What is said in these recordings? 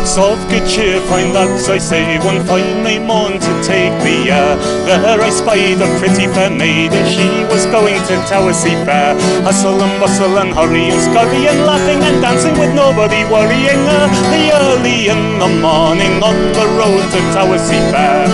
It's of good cheer, fine lads, I say, one fine May morn to take me. There I spied a pretty fair maid, and she was going to Towersey Fair. Hustle and bustle and hurry and scurry and laughing and dancing with nobody worrying her. Early in the morning on the road to Towersey Fair.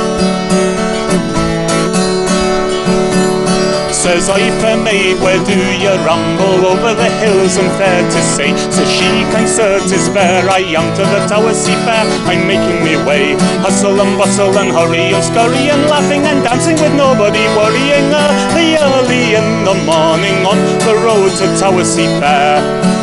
Says I, fair maid, where do you ramble? Over the hills and fair to say. Says she, kind sir, 'tis fair I am to the Towersey Fair, I'm making me way. Hustle and bustle and hurry and scurry and laughing and dancing with nobody worrying her. Early in the morning on the road to Towersey Fair.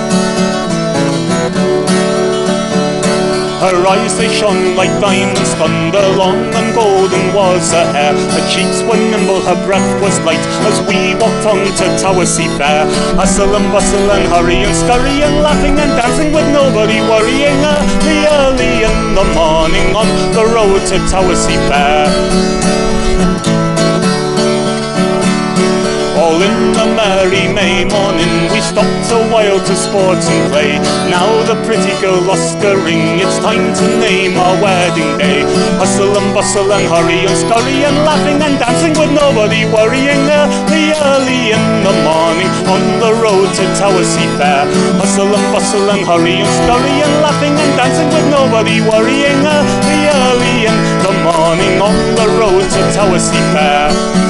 Her eyes they shone like diamonds, thunder, long and golden was her hair. Her cheeks were nimble, her breath was light, as we walked on to Towersey Fair. Hustle and bustle and hurry and scurry and laughing and dancing with nobody worrying her. Early in the morning on the road to Towersey Fair. All in the merry May morning we stopped a while to sport and play. Now the pretty girl lost her ring, it's time to name our wedding day. Hustle and bustle and hurry and scurry and laughing and dancing with nobody worrying her. Early in the morning on the road to Towersey Fair. Hustle and bustle and hurry and scurry and laughing and dancing with nobody worrying her. Early in the morning on the road to Towersey Fair.